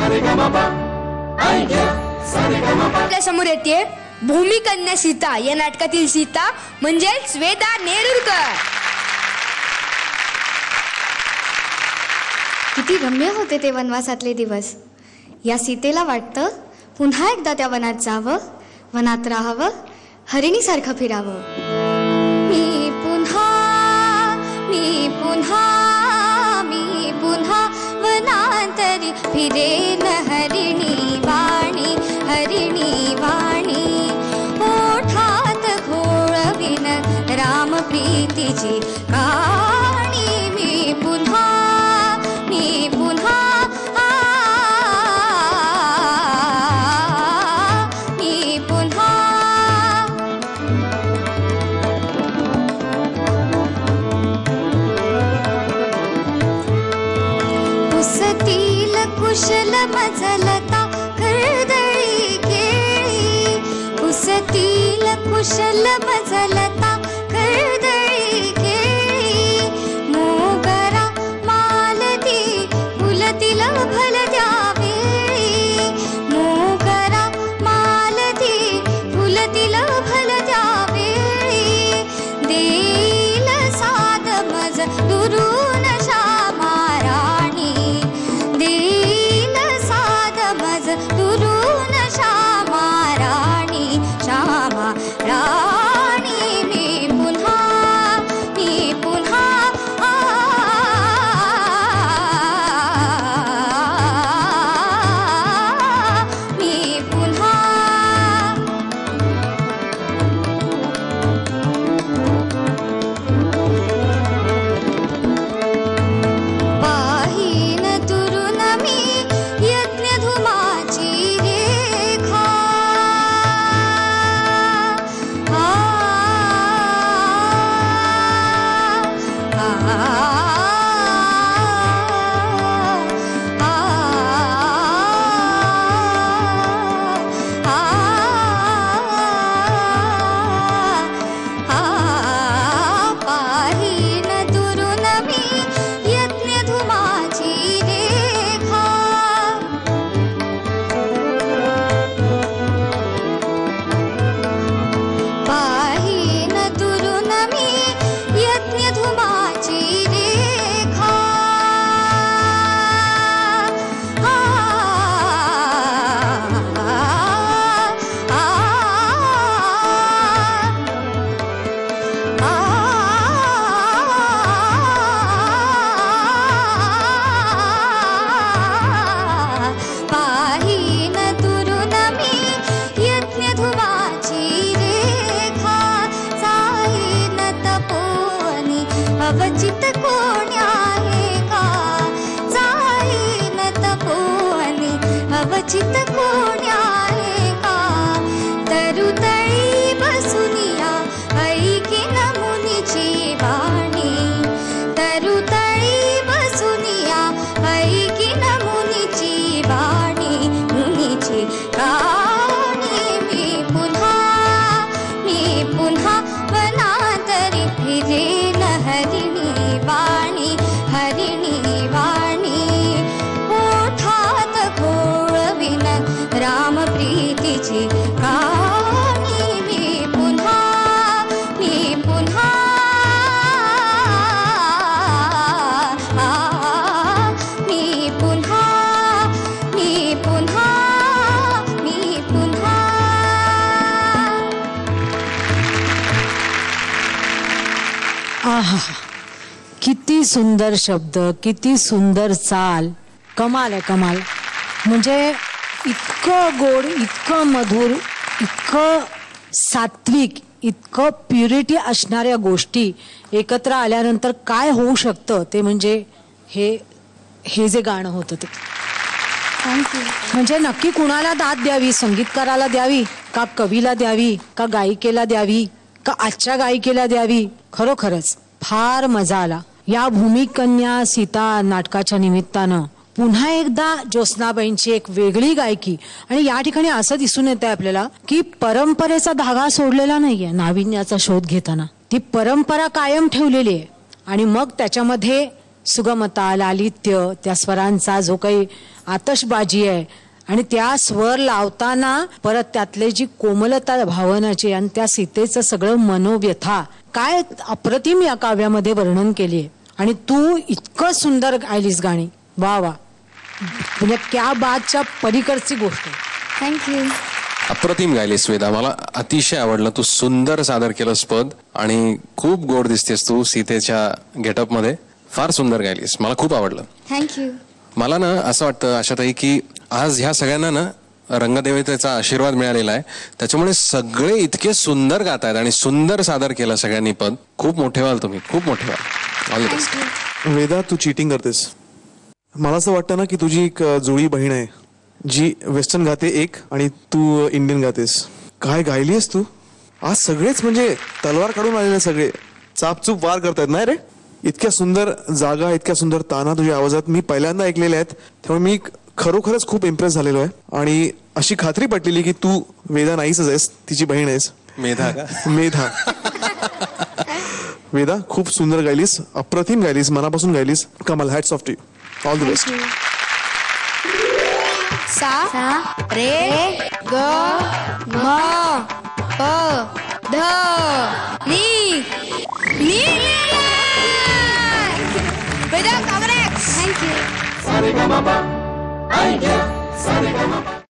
आपल्या समोर येते भूमिकन्या सीता या नाटकातील सीता म्हणजेच वेदा नेरुरकर. किती रम्य होते ते वनवासातले दिवस. या सीतेला वाटतं पुन्हा एकदा त्या वनात जावं, वनात राहावं, हरिणीसारखं फिरावं. मी पुन्हा वनांतरी फिरेन हरिणी वाणी, हरिणी वाणी. ओठात घोळविन राम प्रीतीची काणी. मी पुन्हा कुशल मजलता कर्दळी केळी. कुसतील कुशल मजलता कर्दळी केळी. मोगरा मालती फुलतील भलत्या वेळी. मोगरा मालती फुलतील भलत्या वेळी. देईल साद मज दुरून श्यामा राणी. दुरून श्यामा राणी, श्यामा राणी. मी पुन्हा पाहीन दुरून मी यज्ञ धुमाची रेखा. पाहीन दुरून मी यज्ञ धुमाची रेखा. पाहीन दुरून मी यज्ञ धुमाची रेखा. पाहीन दुरून मी यज्ञ धुमाची रेखा. जाईन तपोवनी अवचित कोणी आहे का. जाईन तपोवनी अवचित कोणी आहे का. तरुतळी बसुनिया ऐकीन मुनीची वाणी. तरुतळी बसुनिया ऐकीन मुनीची वाणी, मुनीची काणी. मी पुन्हा वनांतरी फिरेन हरिणी वाणी, हरिणी वाणी. ओठात घोळविन राम प्रीतीची काणी. मी पुन्हा आहा, किती सुंदर शब्द, किती सुंदर चाल. कमाल आहे, कमाल. म्हणजे इतकं गोड, इतकं मधुर, इतकं सात्विक, इतकं प्युरिटी असणाऱ्या गोष्टी एकत्र आल्यानंतर काय होऊ शकतं ते म्हणजे हे जे गाणं होतं ते. म्हणजे नक्की कुणाला दाद द्यावी, संगीतकाराला द्यावी का कवीला द्यावी का गायिकेला द्यावी का आजच्या गायिकेला द्यावी. खरोखरच फार मजा आला या भूमिकन्या सीता नाटकाच्या निमित्तानं. पुन्हा एकदा ज्योत्स्नाबाईंची एक वेगळी गायकी. आणि या ठिकाणी असं दिसून येत आहे आपल्याला की परंपरेचा धागा सोडलेला नाहीये. नाविन्याचा शोध घेताना ती परंपरा कायम ठेवलेली आहे आणि मग त्याच्यामध्ये सुगमता, लालित्य, त्या स्वरांचा जो काही आतषबाजी आहे आणि त्या स्वर लावताना परत त्यातले जी कोमलता भावनाची आणि त्या सीतेचं सगळं मनोव्यथा काय अप्रतिम या काव्यामध्ये वर्णन केली आहे. आणि तू इतकं सुंदर गायलीस गाणी. वा वा, म्हणजे त्या बातच्या पलीकडची गोष्ट. थँक्यू. अप्रतिम गायलीस वेदा, मला अतिशय आवडलं. तू सुंदर सादर केलंस पद आणि खूप गोड दिसतेस तू सीतेच्या गेटअप मध्ये. फार सुंदर गायलीस, मला खूप आवडलं. थँक्यू. मला ना असं वाटतं आशाताई की आज ह्या सगळ्यांना ना रंगदेवतेचा आशीर्वाद मिळालेला आहे, त्याच्यामुळे सगळे इतके सुंदर गात आहेत आणि सुंदर सादर केलं सगळ्यांनी पद. खूप मोठे व्हाल तुम्ही, खूप मोठे व्हाल. All the best. वेदा, तू चीटिंग करतेस. मला असं वाटतं ना की तुझी एक जुळी बहीण आहे जी वेस्टर्न गाते एक आणि तू इंडियन गातेस. काय गायली आहेस तू आज. सगळेच म्हणजे तलवार काढून आलेले, सगळे चापचूप वार करतायत. नाही रे, इतक्या सुंदर जागा, इतक्या सुंदर ताना तुझ्या आवाजात मी पहिल्यांदा ऐकलेले आहेत. त्यामुळे मी खरोखरच खूप इम्प्रेस झालेलो आहे आणि अशी खात्री पटलेली की तू वेदा नाहीच आहेस, तिची बहीण आहेस. मेधा का? मेधा. वेदा, खूप सुंदर गायलीस, अप्रतिम गायलीस, मनापासून गायलीस. कमाल. Hats off to you. All the best. Sa re ga ma pa dha ni ni. Veda, congrats. Thank you. Sa re ga ma pa, ay ya, sa re ga ma pa.